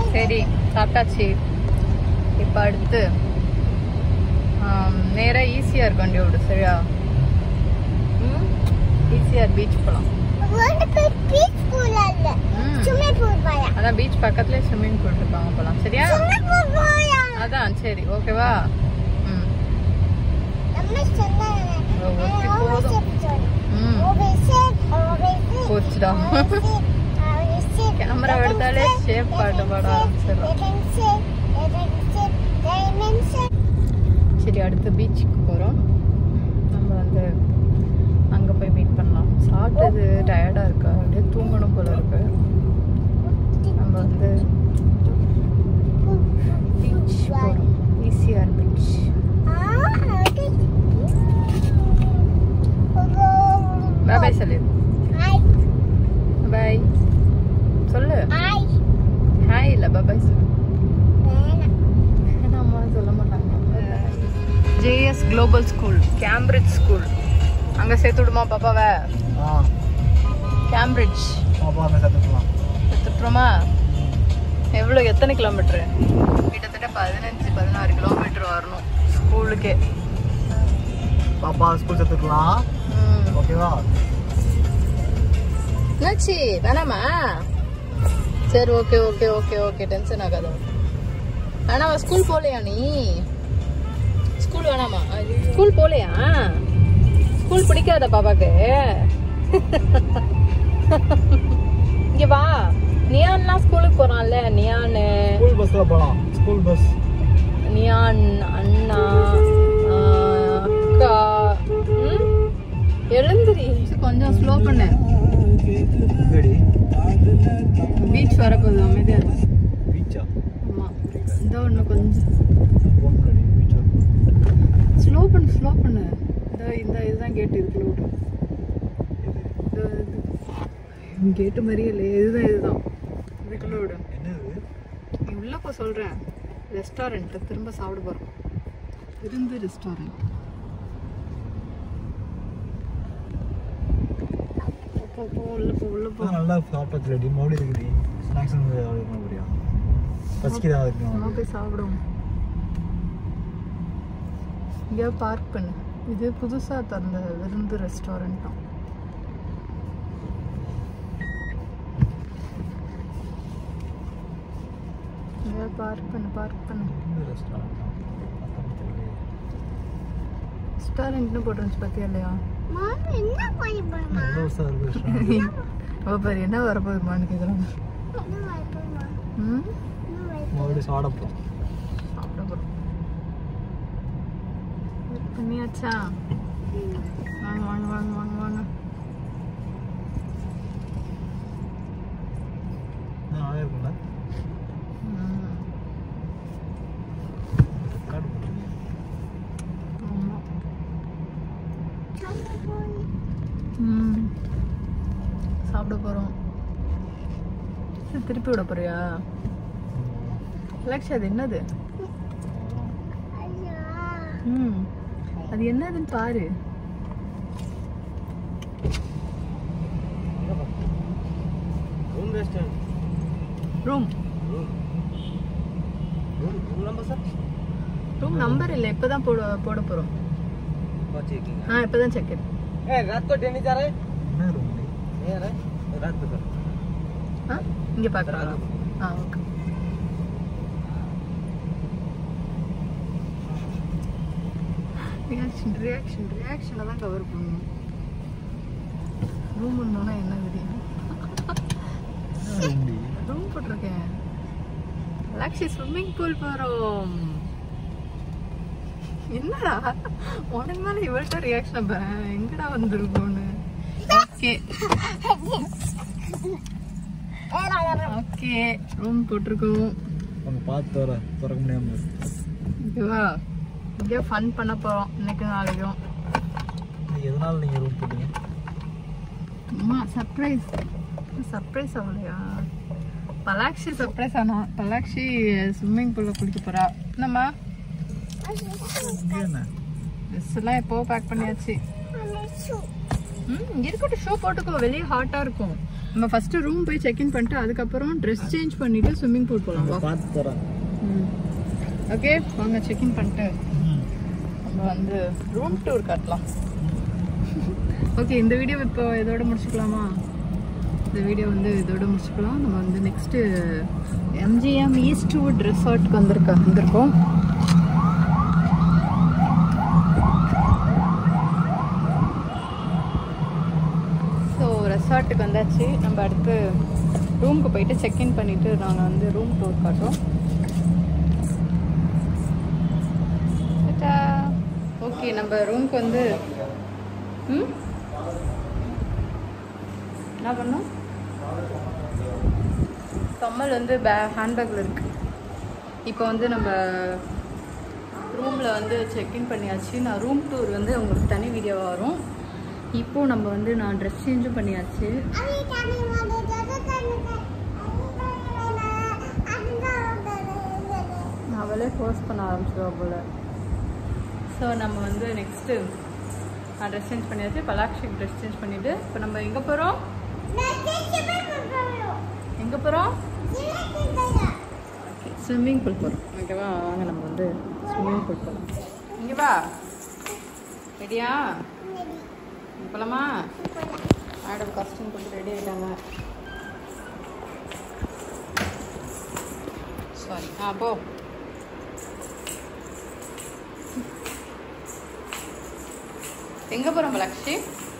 சரி சாப்பிட்டாச்சு. இப்போ அடுத்து நேராக ஈஸியாக வண்டி விடு. சரியா? ஈஸியாக பீச் போகலாம். அதான் பீச் பக்கத்துலேயே ஸ்விம்மிங் பூல் இருப்பாங்க, போகலாம். சரியா? அதான் சரி, ஓகேவா? போச்சுடா. கேமரா எடுத்தாலே ஷேப் பாட்டு பாட ஆரம்பிச்சிடும். சரி, அடுத்து பீச்சுக்கு போகிறோம். நம்ம வந்து அங்கே போய் மீட் பண்ணலாம். சாப்பிட்டது டயர்டாக இருக்கா, அப்படியே தூங்கணும் போல இருக்கு. நம்ம வந்து பீச் போகிறோம். ஈஸியாக பீச். பாய் பாய் சொல்லு. பாய் சொல்லு. ஹாய் இல்லை பாய் சொல்லு. அம்மா சொல்ல மாட்டாங்க. JS global school, Cambridge school. அங்கே சேர்த்து விடுமா பாப்பாவை? கேம்பிரிட்ஜ் சேர்த்துட்டுருமா? எவ்வளோ, எத்தனை கிலோமீட்ரு? கிட்டத்தட்ட 15-16 கிலோமீட்டர் வரணும் ஸ்கூலுக்கே. பாப்பா ஸ்கூல் சேர்த்துக்கலாம். ஓகேவா? என்னாச்சு, வேணாமா? சரி, okay okay okay okay, tension ஆகாத. வேணாமா? ஸ்கூல் போகலையா நீ? ஸ்கூல் வேணாமா? ஸ்கூல் போகலையா? ஸ்கூல் பிடிக்காத பாப்பாக்கு? இங்க வா. நியான்லாம் ஸ்கூலுக்கு போறான்ல. நியான் ஸ்கூல் பஸ்ல போலாம். School bus. நியான் அண்ணா அக்கா. எழுந்திரி, கொஞ்சம் ஸ்லோ பண்ணு. பீச் வரப்போகுது, அமைதியா. பீச்சா? ஆமா, இந்த ஒன்று கொஞ்சம் ஸ்லோ பண்ணு, ஸ்லோ பண்ணு. இந்த இதுதான் கேட்டு, இதுக்குள்ள விடு. கேட்டு மாதிரியே இல்லை, இதுதான் இதுக்குள்ள விடு. நீ உள்ள போ சொல்றேன். ரெஸ்டாரண்ட் திரும்ப சாப்பிட போறோம். விருந்து ரெஸ்டாரண்ட். உள்ள போ. நல்லா சாப்பிட்டு ரெடி மோடி இருக்குது. ஸ்நாக்ஸ் ஆர்டர் பண்ண போறியா? பசிக்குதா? நம்ம போய் சாப்பிடுவோம். இங்கே பார்க் பண்ணு. இது புதுசா திறந்த விருந்து ரெஸ்டாரண்ட் தான். இங்கே பார்க் பண்ணு, பார்க் பண்ணு. ரெஸ்டாரண்ட்னு போட்டுருந்துச்சு, பார்த்தியா இல்லையா? பாரு என்ன வரப்போகுதுமான்னு கேட்குறாங்க. சாப்பிட போகிறோம். பண்ணியாச்சா? வாங்க வாங்க வாங்க வாங்க வாங்க. சாப்பிட போறோம். திருப்பி விட போறியா? லக்ஷா, அது என்னது? அது என்னதுன்னு பாரு. ரூம் நம்பர் இல்ல, இப்பதான் போட போறோம். இப்பதான் செக் இன். இங்க பாக்குறோம். ஓகே. ரியாக்ஷனை தான் கவர் பண்ணணும். ரூம் ஒன்றுனா என்ன தெரியும்? ரூம் போட்டிருக்கேன். லக்ஷி ஸ்விம்மிங் பூல் போறோம். என்னடா உனக்கு மேல இவள்கிட்ட ரியாக்ஷன் பாரு. எங்கடா வந்துருக்கோன்னு. ஓகே ஓகே, ரூம் போட்டிருக்கோம். பார்த்து திறக்க முடியாம ஓகேவா? இங்கே ஃபன் பண்ண போகிறோம் இன்னைக்கு நாளைக்கும். எதனால நீங்கள் ரூம் போட்டீங்க? அம்மா சர்ப்ரைஸ் ஆகலையா? பலாக்ஷி சர்ப்ரைஸ் ஆனா. பலாக்ஷி ஸ்விம்மிங் பூலில் குளிக்க போகிறா. என்னம்மா ட்ரெஸ் எல்லாம் எப்போ பேக் பண்ணியாச்சு. இருக்கட்டும், ஷோ போட்டுக்கோ. வெளியே ஹாட்டா இருக்கும். நம்ம ஃபர்ஸ்ட் ரூம் போய் செக் இன் பண்ணிட்டு அதுக்கப்புறம் ட்ரெஸ் சேஞ்ச் பண்ணிட்டு ஸ்விம்மிங் பூல் போலாம். பார்த்து தரேன். ஓகே வாங்க, செக் இன் பண்ணிட்டு நம்ம வந்து ரூம் டூர் காட்டலாம். ஓகே, இந்த வீடியோ இப்போ இதோட முடிச்சுக்கலாமா? இந்த வீடியோ வந்து இதோட முடிச்சுக்கலாம். நம்ம வந்து நெக்ஸ்ட்டு MGM ஈஸ்ட்வுட் ரெசார்ட்டுக்கு வந்திருக்கோம். ஸோ ரெசார்ட்டுக்கு வந்தாச்சு. நம்ம அடுத்து ரூமுக்கு போயிட்டு செக்இன் பண்ணிவிட்டு நாங்கள் வந்து ரூம் டூர் காட்டுறோம். ஓகே, நம்ம ரூமுக்கு வந்து என்ன பண்ணோம்? கம்மல் வந்து ஹேண்ட்பேக்கில் இருக்குது. இப்போ வந்து நம்ம ரூமில் வந்து செக்இன் பண்ணியாச்சு. நான் ரூம் டூர் வந்து உங்களுக்கு தனி வீடியோவாக வரும். இப்போது நம்ம வந்து நான் ட்ரெஸ் சேஞ்சும் பண்ணியாச்சு. அவளே ஃபோர்ஸ் பண்ண ஆரம்பிச்சிடுவா போல். ஸோ நம்ம வந்து நெக்ஸ்ட்டு ட்ரெஸ் சேஞ்ச் பண்ணியாச்சு. பலாக்ஷிக்கு ட்ரெஸ் சேஞ்ச் பண்ணிவிட்டு இப்போ நம்ம எங்கே போகிறோம்? எங்கே போகிறோம்? ஓகே, ஸ்விம்மிங் பூல் போகிறோம். ஓகேவா? வாங்க நம்ம வந்து ஸ்விம்மிங் பூல் போகலாம். இங்கே வா, ரெடியா? போகலாமா? மேடம் காஸ்டியூம் போட்டு ரெடி ஆகிட்டாங்க. சாரி, போ. எங்க போறோம் பலாக்ஷி?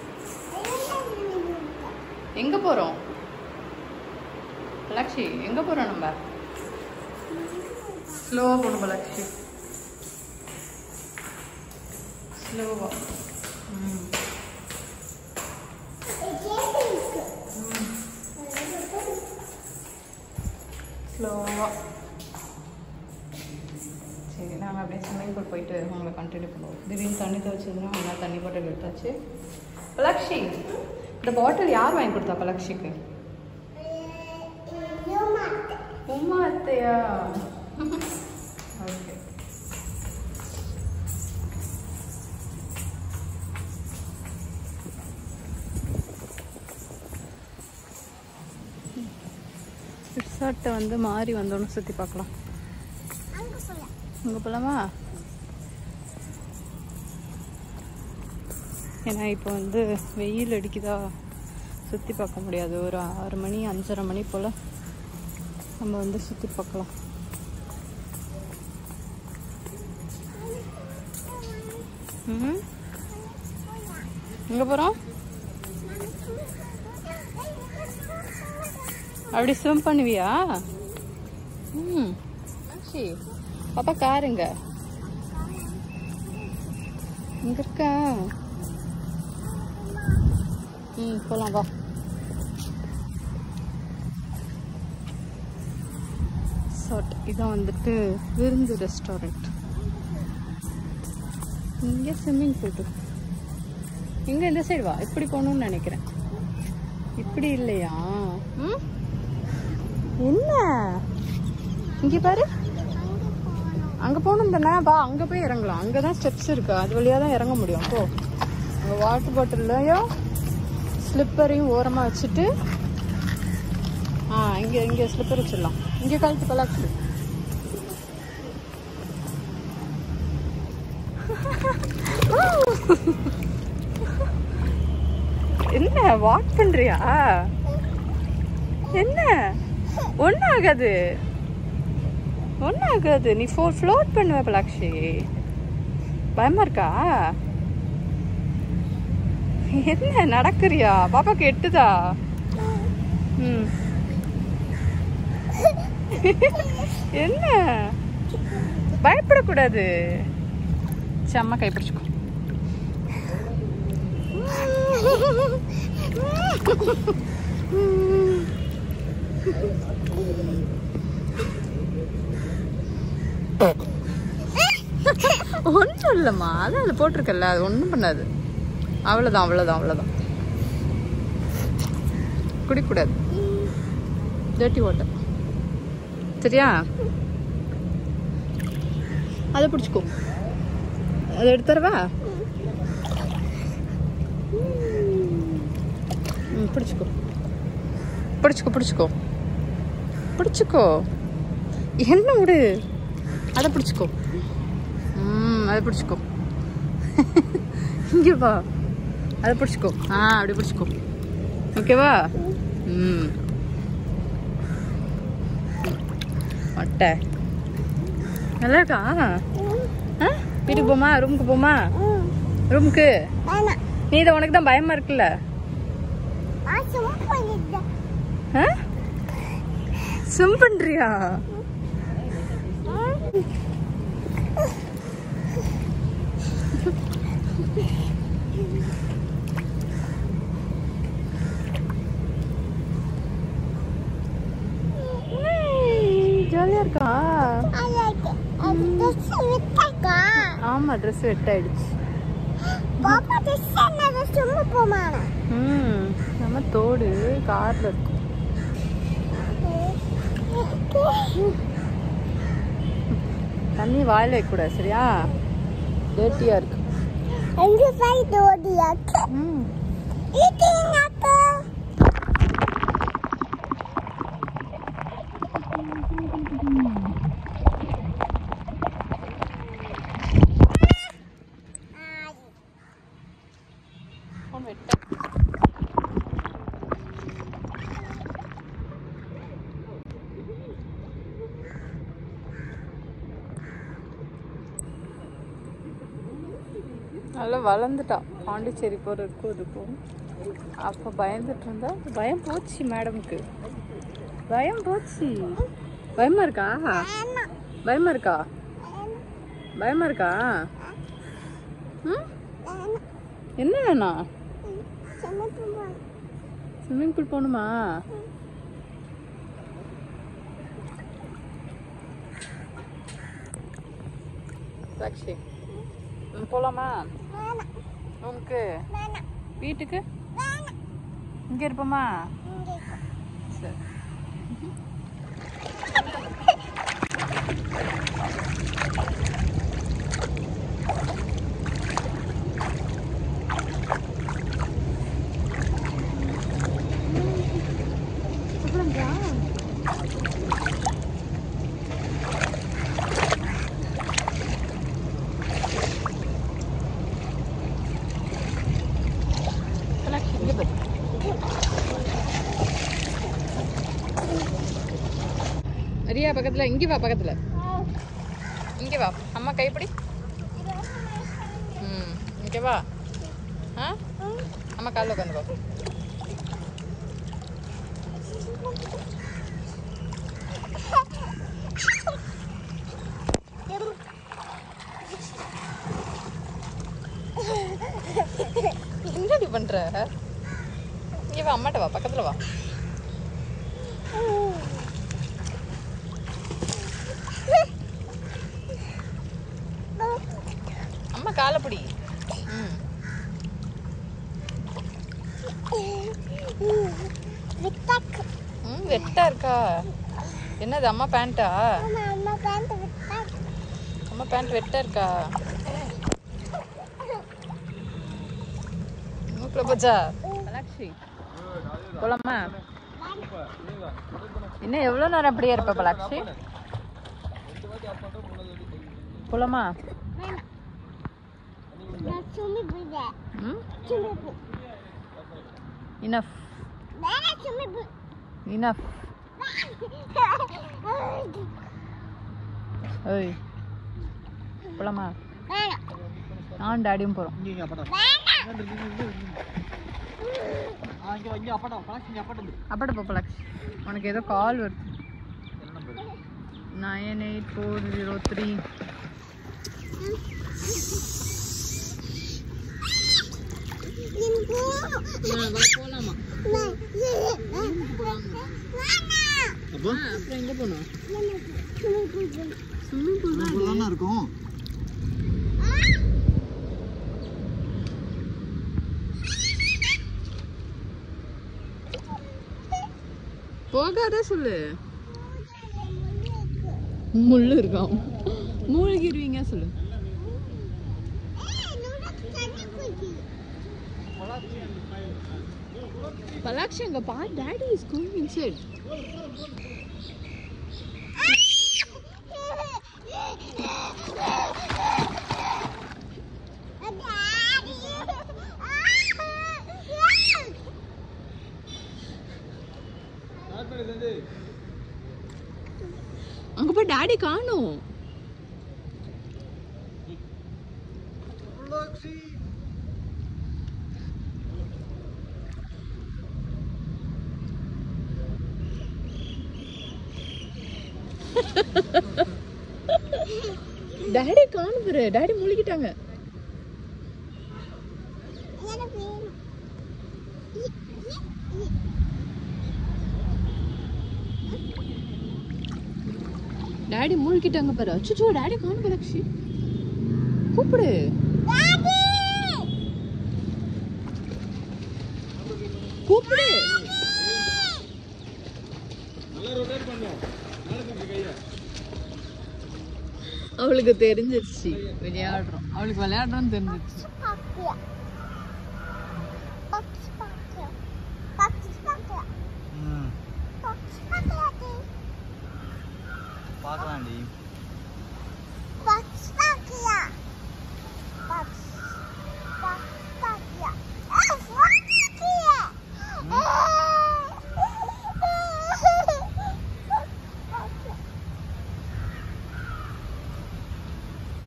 எங்க போறோம் பலாக்ஷி? எங்க போறோம் நம்ம? ஸ்லோவா போகணும் பலாக்ஷி, ஸ்லோவா. ஸ்லோவா. சரி, நாங்கள் அப்படியே ஸ்விம்மிங் பூல் போயிட்டு உங்களை கண்டினியூ பண்ணுவோம். திடீர்னு தண்ணி துவைச்சதுன்னா நல்லா தண்ணி பாட்டில் எடுத்தாச்சு. பலாக்ஷி, இந்த பாட்டில் யார் வாங்கி கொடுத்தா பலாக்ஷிக்கு? உமா அத்தையா? ஓகே. ரிசார்ட்டை வந்து மாறி வந்தோன்னு சுற்றி பார்க்கலாம். அங்கே போகலாமா? ஏன்னா இப்போ வந்து வெயில் அடிக்குதா, சுற்றி பார்க்க முடியாது. ஒரு 6 மணி 5:30 மணி போல் நம்ம வந்து சுற்றி பார்க்கலாம். எங்கே போகிறோம்? அப்படி ஸ்விம் பண்ணுவியா? சரி, பாப்பா காருங்க இங்க இருக்கா? போலாம் வா. இதான் வந்துட்டு விருந்து ரெஸ்டாரண்ட். இங்கே ஸ்விம்மிங் பூல். இங்கே இந்த சைடு வா, இப்படி போகணும்னு நினைக்கிறேன். இப்படி இல்லையா? என்ன இங்கே பாரு, அங்கே போகணும் தானே? வா, அங்கே போய் இறங்கலாம். அங்கே தான் ஸ்டெப்ஸ் இருக்கு, அது வழியாக தான் இறங்க முடியும். அப்போ வாட்டர் பாட்டில்லையும் ஸ்லிப்பரையும் ஓரமாக வச்சுட்டு இங்கே ஸ்லிப்பர் வச்சிடலாம். இங்கே கழுத்து பலாக்கு. என்ன வாக் பண்றியா? என்ன ஒன்னும் ஆகாது, ஒன்னும் ஆகாது. நீ ஃப்ளோட் பண்ணுவ பலாக்ஷி. பயமா இருக்கா? என்ன நடக்குறியா? பாப்பாக்கு எட்டுதா? என்ன பயப்படக்கூடாது. செம்ம கைப்பிடிச்சுக்கோ. ஒன்றும் இல்லைம்மா, அதான் அது போட்டிருக்கல, அது ஒன்றும் பண்ணாது. அவ்வளோதான் அவ்வளோதான் அவ்வளோதான். குடிக்கூடாது டர்ட்டி வாட்டர், சரியா? அதை பிடிச்சிக்கோ. அதை எடுத்துறவா? பிடிச்சிக்கோ பிடிச்சிக்கோ பிடிச்சிக்கோ பிடிச்சிக்கோ. என்ன விடு, அதை பிடிச்சிக்கோ. அதை பிடிச்சிக்கோ. இங்கே வா, அதை பிடிச்சிக்கோ. அப்படி பிடிச்சிக்கோ. ஓகேவா? மட்டை நல்லா இருக்கா? வீட்டுக்கு போமா? ரூமுக்கு போமா? ரூமுக்கு நீ இதை உனக்கு தான் பயமா இருக்குல்ல? ஸ்விம் பண்றியா? ஜாலியா இருக்கா? ஆமா, ட்ரெஸ் வெட் ஆயிடுச்சு. நம்ம தோடு கார்ல இருக்கும். தண்ணி வாயில வைக்க கூடாது, சரியா? டேட்டியா இருக்கு. நல்லா வளர்ந்துட்டா. பாண்டிச்சேரி போகிறதுக்கும் இதுக்கும் அப்போ பயந்துட்டு இருந்தா. பயம் போச்சு மேடமுக்கு. பயம் போச்சு. பயமா இருக்கா? பயமா இருக்கா? பயமா இருக்கா? என்ன வேணா? ஸ்விம்மிங் பூல் போகணுமா? சாக்ஷி போலாமா? ரூமுக்கு? வீட்டுக்கு? இங்கே இருப்போமா? சரி. ரியா பக்கத்துல. இங்கே வா, பக்கத்துல இங்கே வா. அம்மா கைப்பிடி. இங்கே வா. அம்மா காலில் உட்காந்துக்கோ. என்னடி பண்ற? இங்கே வா, அம்மாட்ட வா, பக்கத்துல வா. அம்மா காலப்படி. வெட்டா இருக்கா? என்னது அம்மா பேண்டா? அம்மா பேண்ட் வெட்டா இருக்கா? மூக்குல போச்சா? போலாமா? இன்னும் எவ்வளோ நேரம் அப்படியே இருப்ப பலாக்ஷி? போலாமா? Enough. Enough. ஏய் போலாமா? நான் டாடியும் போறோம். அப்பட போ பலாக்ஷி. உனக்கு ஏதோ கால் வருது. 98403. போலாமா? அப்புறம் எங்க போனோம்? ஸ்விம்மிங் பூல் தான் இருக்கும். போகாத சொல்லு. முள்ளு இருக்கான். மூழ்கிடுவீங்க சொல்லு. Palakshi, அங்க பா, daddy is going inside. அங்க போய் டாடி காணோம். டாடி காணோம் பாரு, டாடி முழுகிட்டாங்க. டாடி மூழ்கிட்டாங்க பாரு. அச்சோ, டாடி காணோம் பலக்ஷி. கூப்பிடு. கூப்பிடு. அவளுக்கு தெரிஞ்சிருச்சு விளையாடுறோம். அவளுக்கு விளையாடுறோம்னு தெரிஞ்சிருச்சு. பார்க்கலாம்டி.